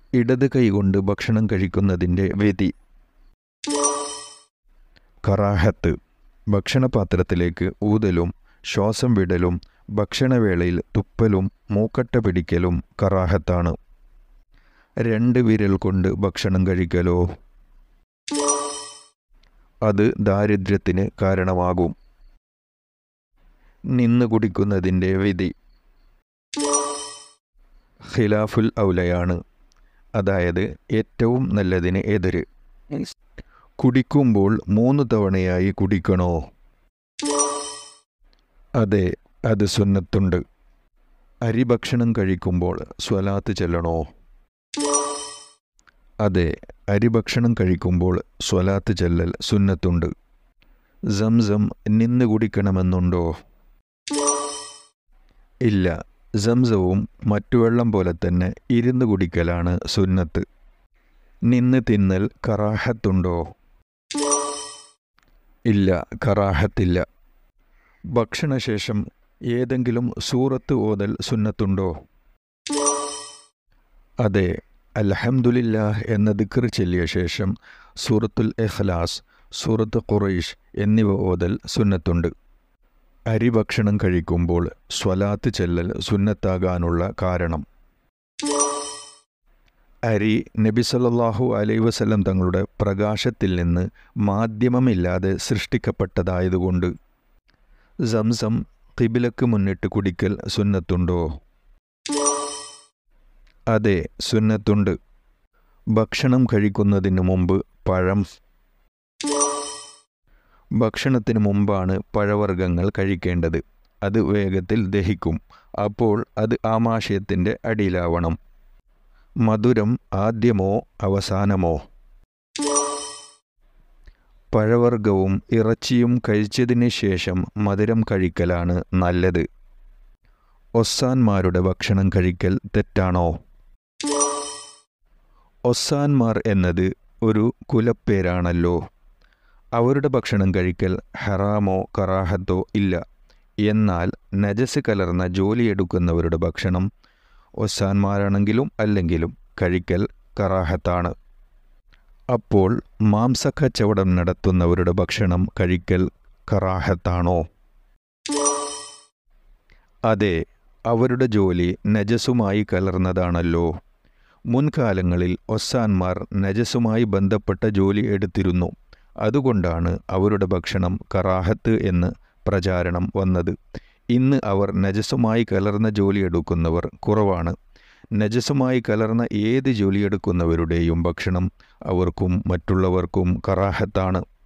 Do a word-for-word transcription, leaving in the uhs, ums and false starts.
ഇടത് കൈകൊണ്ട് ഭക്ഷണം കഴിക്കുന്നതിൻ്റെ വിധി. കറാഹത്ത്. ഭക്ഷണപാത്രത്തിലേക്ക് ഊതലും ശ്വാസം വിടലും ഭക്ഷണവേളയിൽ തുപ്പലും മൂക്കട്ട പിടിക്കലും കറാഹത്താണ്. രണ്ട് വിരൽ കൊണ്ട് ഭക്ഷണം കഴിക്കലോ? അത് ദാരിദ്ര്യത്തിന് കാരണമാകും. നിന്ന് കുടിക്കുന്നതിൻ്റെ വിധി ഖിലാഫുൽ ഔലയാണ്, അതായത് ഏറ്റവും നല്ലതിന് എതിര്. കുടിക്കുമ്പോൾ മൂന്ന് തവണയായി കുടിക്കണോ? അതെ, അത് സുന്നത്തുണ്ട്. അരി ഭക്ഷണം കഴിക്കുമ്പോൾ സ്വലാത്ത് ചൊല്ലണോ? അതെ, അരി ഭക്ഷണം കഴിക്കുമ്പോൾ സ്വലാത്ത് ചൊല്ലൽ സുന്നത്തുണ്ട്. സംസം നിന്ന് കുടിക്കണമെന്നുണ്ടോ? ഇല്ല, സംസവും മറ്റു വെള്ളം പോലെ തന്നെ ഇരുന്ന് കുടിക്കലാണ് സുന്നത്ത്. നിന്ന് തിന്നൽ കറാഹത്തുണ്ടോ? ഇല്ല, കറാഹത്തില്ല. ഭക്ഷണശേഷം ഏതെങ്കിലും സൂറത്ത് ഓതൽ സുന്നത്തുണ്ടോ? അതെ, അൽഹംദുലില്ലാഹ് എന്ന ദിക്ർ ചൊല്ലിയ ശേഷം സൂറത്തുൽ ഇഖ്ലാസ്, സൂറത്ത് ഖുറൈശ് എന്നിവ ഓതൽ സുന്നത്തുണ്ട്. അരി ഭക്ഷണം കഴിക്കുമ്പോൾ സ്വലാത്ത് ചൊല്ലൽ സുന്നത്താകാനുള്ള കാരണം അരി നബി സല്ലല്ലാഹു അലൈഹി വസല്ലം തങ്ങളുടെ പ്രകാശത്തിൽ നിന്ന് മാധ്യമമില്ലാതെ സൃഷ്ടിക്കപ്പെട്ടതായതുകൊണ്ട്. സംസം ഖിബിലക്ക് മുന്നിട്ട് കുടിക്കൽ സുന്നത്തുണ്ടോ? അതെ, സുന്നത്തുണ്ട്. ഭക്ഷണം കഴിക്കുന്നതിന് മുമ്പ് പഴം. ഭക്ഷണത്തിന് മുമ്പാണ് പഴവർഗ്ഗങ്ങൾ കഴിക്കേണ്ടത്. അത് വേഗത്തിൽ ദഹിക്കും. അപ്പോൾ അത് ആമാശയത്തിൻ്റെ അടിയിലാവണം. മധുരം ആദ്യമോ അവസാനമോ? പഴവർഗ്ഗവും ഇറച്ചിയും കഴിച്ചതിന് ശേഷം മധുരം കഴിക്കലാണ് നല്ലത്. ഒസ്സാന്മാരുടെ ഭക്ഷണം കഴിക്കൽ തെറ്റാണോ? ഒസ്സാന്മാർ എന്നത് ഒരു കുലപ്പേരാണല്ലോ. അവരുടെ ഭക്ഷണം കഴിക്കൽ ഹറാമോ കറാഹത്തോ ഇല്ല. എന്നാൽ നജസ് കലർന്ന ജോലിയെടുക്കുന്നവരുടെ ഭക്ഷണം ഒസ്സാന്മാരാണെങ്കിലും അല്ലെങ്കിലും കഴിക്കൽ കറാഹത്താണ്. അപ്പോൾ മാംസക്കച്ചവടം നടത്തുന്നവരുടെ ഭക്ഷണം കഴിക്കൽ കറാഹത്താണോ? അതെ, അവരുടെ ജോലി നജസുമായി കലർന്നതാണല്ലോ. മുൻകാലങ്ങളിൽ ഒസ്സാന്മാർ നജസുമായി ബന്ധപ്പെട്ട ജോലി എടുത്തിരുന്നു. അതുകൊണ്ടാണ് അവരുടെ ഭക്ഷണം കറാഹത്ത് എന്ന് പ്രചാരണം വന്നത്. ഇന്ന് അവർ നജസുമായി കലർന്ന ജോലിയെടുക്കുന്നവർ കുറവാണ്. നജസുമായി കലർന്ന ഏത് ജോലിയെടുക്കുന്നവരുടെയും ഭക്ഷണം അവർക്കും മറ്റുള്ളവർക്കും കറാഹത്താണ്.